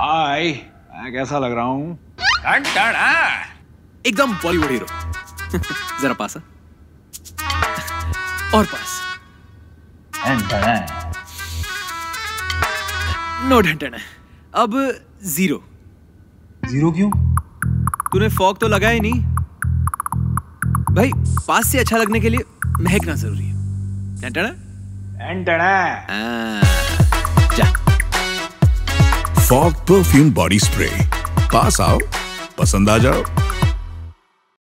हाय, मैं कैसा लग रहा हूँ? एकदम बॉलीवुड हीरो। जरा पास और पास। नो ढंटन है। अब 0। 0 क्यों? तूने फॉग तो लगाया ही नहीं भाई। पास से अच्छा लगने के लिए महकना जरूरी है। ढंटन जा। Fogg perfume body spray. पास आओ, पसंद आ जाओ।